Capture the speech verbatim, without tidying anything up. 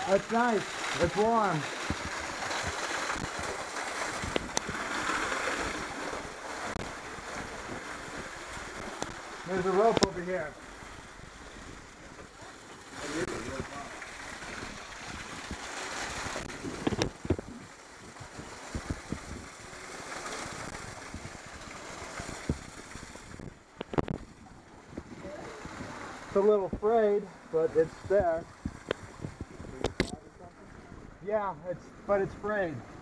It's nice. It's warm. There's a rope over here. It's a little frayed, but it's there. Yeah, it's but it's frayed.